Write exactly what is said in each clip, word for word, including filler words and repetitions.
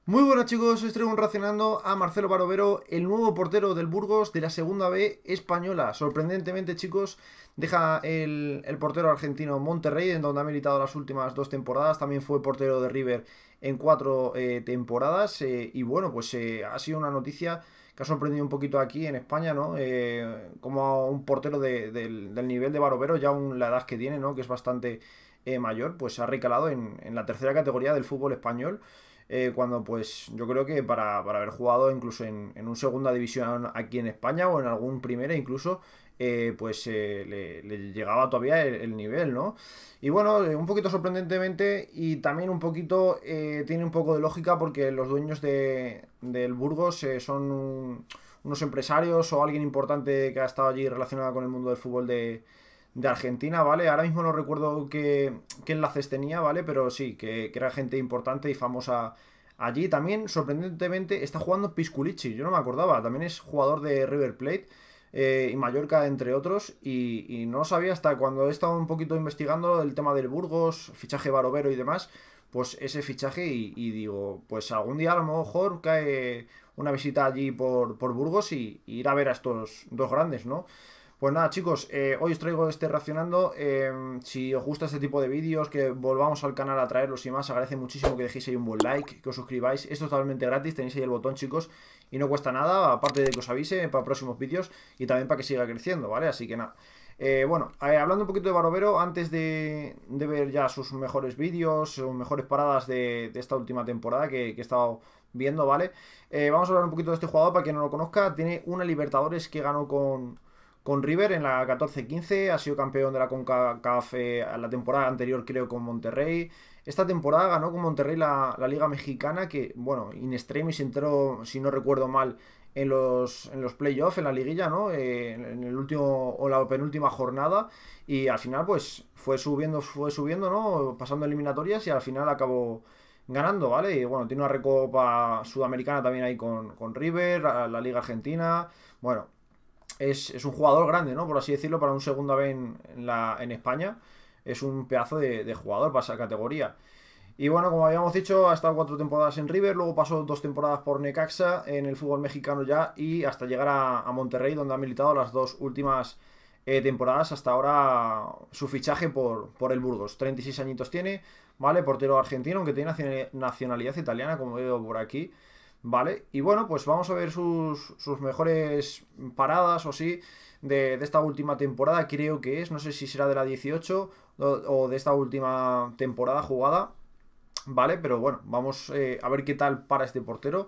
Muy buenas chicos, os traigo un reaccionando a Marcelo Barovero, el nuevo portero del Burgos de la segunda B española. Sorprendentemente chicos, deja el, el portero argentino Monterrey, en donde ha militado las últimas dos temporadas. También fue portero de River en cuatro eh, temporadas. Eh, y bueno, pues eh, ha sido una noticia que ha sorprendido un poquito aquí en España, ¿no? Eh, como un portero de- del, del nivel de Barovero, ya aún la edad que tiene, ¿no? Que es bastante eh, mayor, pues ha recalado en, en la tercera categoría del fútbol español. Eh, cuando pues yo creo que para, para haber jugado incluso en, en un segunda división aquí en España o en algún primera incluso, eh, pues eh, le, le llegaba todavía el, el nivel, ¿no? Y bueno, eh, un poquito sorprendentemente y también un poquito eh, tiene un poco de lógica porque los dueños de, del Burgos eh, son un- unos empresarios o alguien importante que ha estado allí relacionado con el mundo del fútbol de, de Argentina, ¿vale? Ahora mismo no recuerdo qué, qué enlaces tenía, ¿vale? Pero sí, que, que era gente importante y famosa allí. También, sorprendentemente, está jugando Pisculichi, yo no me acordaba. También es jugador de River Plate eh, y Mallorca, entre otros. Y, y no sabía hasta cuando he estado un poquito investigando el tema del Burgos, fichaje Barovero y demás, pues ese fichaje y, y digo, pues algún día a lo mejor cae una visita allí por, por Burgos y, y ir a ver a estos dos grandes, ¿no? Pues nada, chicos, eh, hoy os traigo este reaccionando. Eh, si os gusta este tipo de vídeos, que volvamos al canal a traerlos y más, agradece muchísimo que dejéis ahí un buen like, que os suscribáis. Esto es totalmente gratis, tenéis ahí el botón, chicos, y no cuesta nada, aparte de que os avise para próximos vídeos y también para que siga creciendo, ¿vale? Así que nada. Eh, bueno, eh, hablando un poquito de Barovero, antes de, de ver ya sus mejores vídeos, sus mejores paradas de, de esta última temporada que, que he estado viendo, ¿vale? Eh, vamos a hablar un poquito de este jugador para quien no lo conozca. Tiene una Libertadores que ganó con con River en la catorce quince, ha sido campeón de la CONCACAF eh, la temporada anterior creo con Monterrey. Esta temporada ganó con Monterrey la, la Liga Mexicana que, bueno, in extremis entró, si no recuerdo mal, en los, en los playoffs, en la liguilla, ¿no? Eh, en el último o la penúltima jornada y al final pues fue subiendo, fue subiendo, ¿no? Pasando eliminatorias y al final acabó ganando, ¿vale? Y bueno, tiene una recopa sudamericana también ahí con, con River, la, la Liga Argentina, bueno, es, es un jugador grande, ¿no? Por así decirlo, para un segunda B en, en, la, en España. Es un pedazo de, de jugador para esa categoría. Y bueno, como habíamos dicho, ha estado cuatro temporadas en River, luego pasó dos temporadas por Necaxa en el fútbol mexicano ya y hasta llegar a, a Monterrey, donde ha militado las dos últimas eh, temporadas. Hasta ahora su fichaje por, por el Burgos. treinta y seis añitos tiene, ¿vale? Portero argentino, aunque tiene nacionalidad italiana, como veo por aquí. Vale, y bueno, pues vamos a ver sus, sus mejores paradas o sí de, de esta última temporada, creo que es, no sé si será de la dieciocho o, o de esta última temporada jugada, vale, pero bueno, vamos eh, a ver qué tal para este portero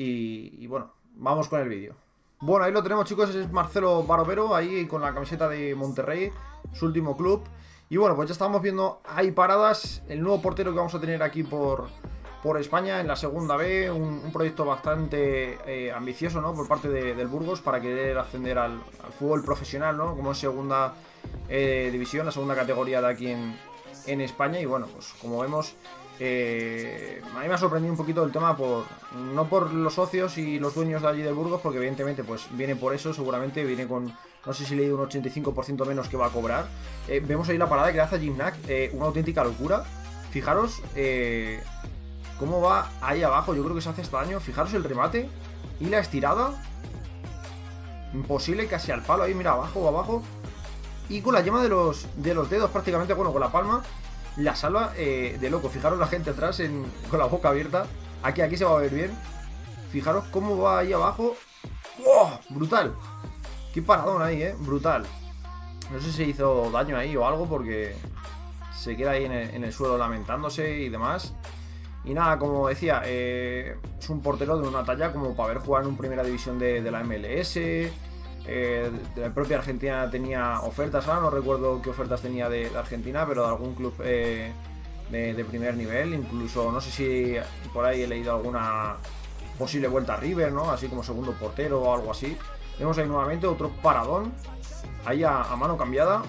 y, y bueno, vamos con el vídeo. Bueno, ahí lo tenemos chicos, es Marcelo Barovero, ahí con la camiseta de Monterrey, su último club. Y bueno, pues ya estamos viendo ahí paradas, el nuevo portero que vamos a tener aquí por, por España en la segunda B, un, un proyecto bastante eh, ambicioso, ¿no? Por parte de, del Burgos para querer ascender al, al fútbol profesional, ¿no? Como es segunda eh, división, la segunda categoría de aquí en, en España. Y bueno, pues como vemos, eh, a mí me ha sorprendido un poquito el tema, por no por los socios y los dueños de allí del Burgos, porque evidentemente pues viene por eso, seguramente viene con, no sé si le he un ochenta y cinco por ciento menos que va a cobrar. Eh, vemos ahí la parada que hace Gimnac, eh, una auténtica locura. Fijaros, eh, cómo va ahí abajo, yo creo que se hace hasta daño. Fijaros el remate y la estirada. Imposible, casi al palo ahí, mira, abajo, abajo. Y con la yema de los, de los dedos prácticamente, bueno, con la palma, la salva eh, de loco. Fijaros la gente atrás en, con la boca abierta. Aquí, aquí se va a ver bien. Fijaros cómo va ahí abajo. ¡Wow! Brutal. Qué paradón ahí, eh. Brutal. No sé si hizo daño ahí o algo porque se queda ahí en el, en el suelo lamentándose y demás. Y nada, como decía, eh, es un portero de una talla como para haber jugado en una primera división de, de la M L S. Eh, de la propia Argentina tenía ofertas, ahora no recuerdo qué ofertas tenía de, de Argentina, pero de algún club eh, de, de primer nivel. Incluso no sé si por ahí he leído alguna posible vuelta a River, ¿no? Así como segundo portero o algo así. Vemos ahí nuevamente otro paradón, ahí a, a mano cambiada.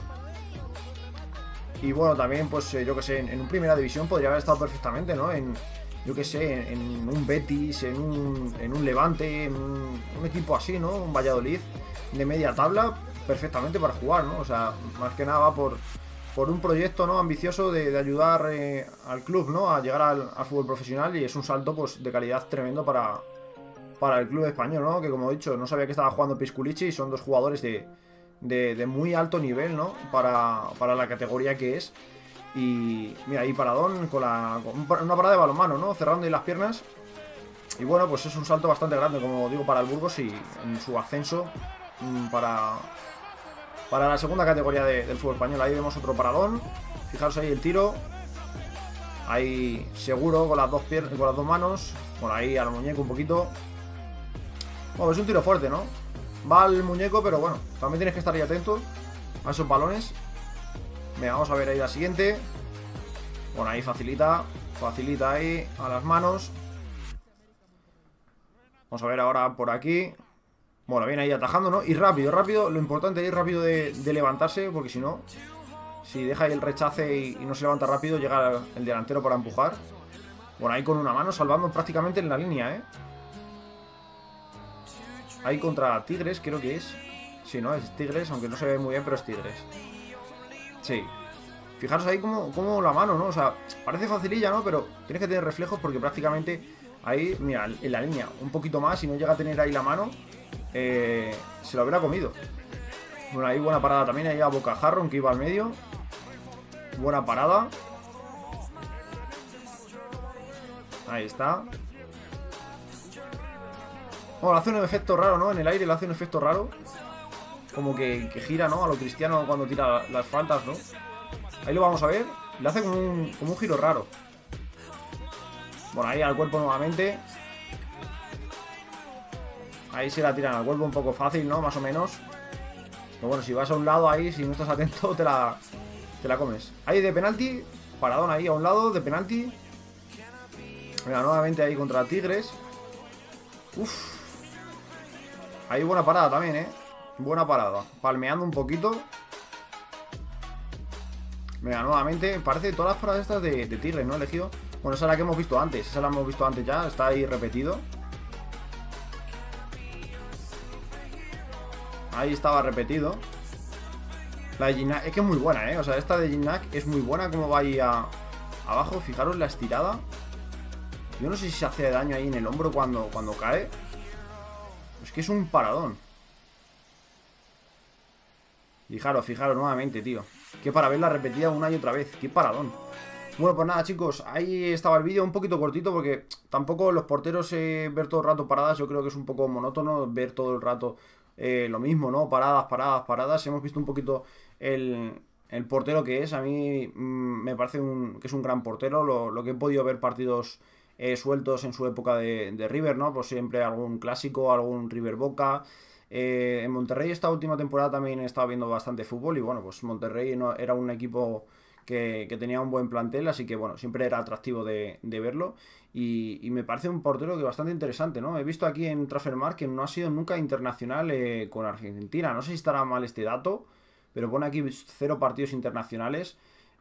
Y bueno, también, pues eh, yo que sé, en, en un primera división podría haber estado perfectamente, ¿no? En, yo que sé, en, en un Betis, en un, en un Levante, en un, un equipo así, ¿no? Un Valladolid de media tabla, perfectamente para jugar, ¿no? O sea, más que nada va por, por un proyecto, ¿no? ambicioso de, de ayudar eh, al club, ¿no? A llegar al, al fútbol profesional, y es un salto pues de calidad tremendo para, para el club español, ¿no? Que como he dicho, no sabía que estaba jugando Pisculichi, y son dos jugadores de, de, de muy alto nivel, ¿no? Para, para la categoría que es. Y mira, ahí paradón con, la, con una parada de balonmano, ¿no? Cerrando ahí las piernas. Y bueno, pues es un salto bastante grande, como digo, para el Burgos, y en su ascenso mmm, para, para la segunda categoría de, del fútbol español. Ahí vemos otro paradón. Fijaros ahí el tiro. Ahí seguro con las dos piernas, con las dos manos. Bueno, ahí al muñeco un poquito. Bueno, es un tiro fuerte, ¿no? Va al muñeco, pero bueno, también tienes que estar ahí atento a esos balones. Venga, vamos a ver ahí la siguiente. Bueno, ahí facilita. Facilita ahí a las manos. Vamos a ver ahora por aquí. Bueno, viene ahí atajando, ¿no? Y rápido, rápido. Lo importante es rápido de, de levantarse, porque si no, si deja ahí el rechace y, y no se levanta rápido, llega el delantero para empujar. Bueno, ahí con una mano salvando prácticamente en la línea, ¿eh? Ahí contra Tigres, creo que es. Sí, ¿no? Es Tigres, aunque no se ve muy bien, pero es Tigres. Sí. Fijaros ahí como, como la mano, ¿no? O sea, parece facililla, ¿no? Pero tienes que tener reflejos, porque prácticamente ahí, mira, en la línea, un poquito más, si no llega a tener ahí la mano, eh, se lo hubiera comido. Bueno, ahí buena parada también, ahí a Bocajarro, que iba al medio. Buena parada. Ahí está. Bueno, hace un efecto raro, ¿no? En el aire le hace un efecto raro. Como que, que gira, ¿no? A lo Cristiano cuando tira las faltas, ¿no? Ahí lo vamos a ver. Le hace como un, como un giro raro. Bueno, ahí al cuerpo nuevamente. Ahí se la tiran al cuerpo un poco fácil, ¿no? Más o menos. Pero bueno, si vas a un lado ahí, si no estás atento, te la, te la comes. Ahí de penalti. Paradón ahí a un lado de penalti. Mira, nuevamente ahí contra Tigres. Uf. Ahí buena parada también, ¿eh? Buena parada. Palmeando un poquito. Mira, nuevamente. Parece todas las paradas estas de, de Tigres, ¿no? Elegido. Bueno, esa es la que hemos visto antes. Esa la hemos visto antes ya. Está ahí repetido. Ahí estaba repetido. La de Gignac es que es muy buena, ¿eh? O sea, esta de Gignac es muy buena. Como va ahí a, abajo. Fijaros la estirada. Yo no sé si se hace daño ahí en el hombro cuando, cuando cae. Es que es un paradón. Fijaros, fijaros nuevamente, tío. Que para verla repetida una y otra vez. Qué paradón. Bueno, pues nada, chicos, ahí estaba el vídeo, un poquito cortito, porque tampoco los porteros eh, ver todo el rato paradas, yo creo que es un poco monótono ver todo el rato eh, lo mismo, ¿no? Paradas, paradas, paradas. Hemos visto un poquito el, el portero que es. A mí mmm, me parece un, que es un gran portero. Lo, lo que he podido ver partidos eh, sueltos en su época de, de River, ¿no? Pues siempre algún clásico, algún River Boca. Eh, en Monterrey esta última temporada también he estado viendo bastante fútbol, y bueno, pues Monterrey no, era un equipo que, que tenía un buen plantel, así que bueno, siempre era atractivo de, de verlo, y, y me parece un portero que bastante interesante, ¿no? He visto aquí en Transfermarkt que no ha sido nunca internacional eh, con Argentina, no sé si estará mal este dato, pero pone aquí cero partidos internacionales.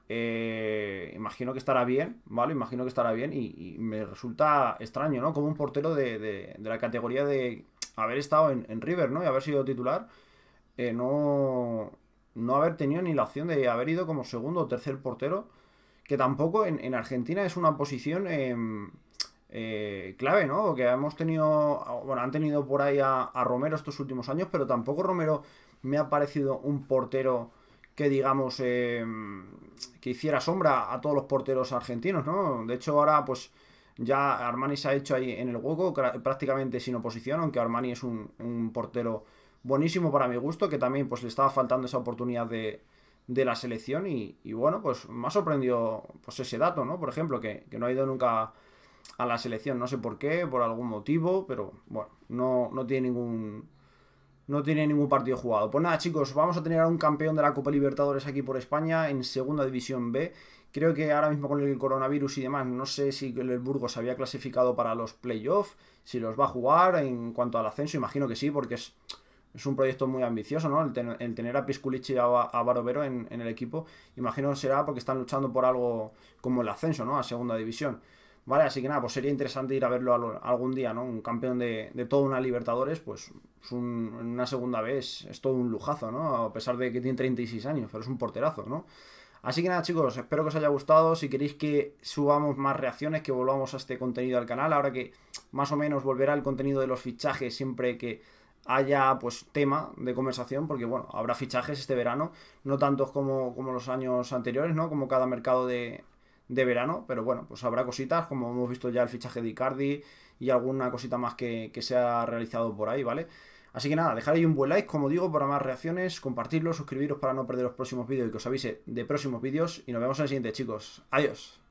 Eh, imagino que estará bien, ¿vale? Imagino que estará bien, y, y me resulta extraño, ¿no? Como un portero de, de, de la categoría de haber estado en, en River, ¿no? Y haber sido titular, eh, no, no haber tenido ni la opción de haber ido como segundo o tercer portero, que tampoco en, en Argentina es una posición eh, eh, clave, ¿no? Que hemos tenido, bueno, han tenido por ahí a, a Romero estos últimos años, pero tampoco Romero me ha parecido un portero que digamos eh, que hiciera sombra a todos los porteros argentinos, ¿no? De hecho ahora pues ya Armani se ha hecho ahí en el hueco prácticamente sin oposición, aunque Armani es un, un portero buenísimo para mi gusto, que también pues le estaba faltando esa oportunidad de, de la selección, y, y bueno, pues me ha sorprendido pues ese dato, ¿no? Por ejemplo, que, que no ha ido nunca a la selección, no sé por qué, por algún motivo, pero bueno, no, no tiene ningún... No tiene ningún partido jugado. Pues nada, chicos, vamos a tener a un campeón de la Copa Libertadores aquí por España en Segunda División B. Creo que ahora mismo con el coronavirus y demás, no sé si el Burgos se había clasificado para los playoffs, si los va a jugar en cuanto al ascenso, imagino que sí, porque es, es un proyecto muy ambicioso, ¿no? El, ten, el tener a Pisculichi y a, a Barovero en, en el equipo, imagino que será porque están luchando por algo como el ascenso, ¿no? A Segunda División. Vale, así que nada, pues sería interesante ir a verlo algún día, ¿no? Un campeón de, de toda una Libertadores, pues es un, una segunda vez es todo un lujazo, ¿no? A pesar de que tiene treinta y seis años, pero es un porterazo, ¿no? Así que nada, chicos, espero que os haya gustado. Si queréis que subamos más reacciones, que volvamos a este contenido al canal, ahora que más o menos volverá el contenido de los fichajes siempre que haya pues tema de conversación, porque bueno, habrá fichajes este verano, no tantos como, como los años anteriores, ¿no? Como cada mercado de, de verano, pero bueno, pues habrá cositas, como hemos visto ya el fichaje de Icardi y alguna cosita más que, que se ha realizado por ahí, ¿vale? Así que nada, dejad ahí un buen like, como digo, para más reacciones, compartirlo, suscribiros para no perder los próximos vídeos y que os avise de próximos vídeos, y nos vemos en el siguiente, chicos. Adiós.